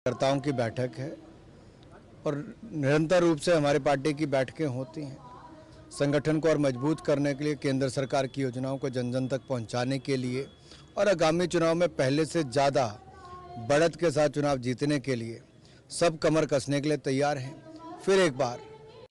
कार्यकर्ताओं की बैठक है और निरंतर रूप से हमारी पार्टी की बैठकें होती हैं। संगठन को और मजबूत करने के लिए, केंद्र सरकार की योजनाओं को जन जन तक पहुंचाने के लिए और आगामी चुनाव में पहले से ज़्यादा बढ़त के साथ चुनाव जीतने के लिए सब कमर कसने के लिए तैयार हैं। फिर एक बार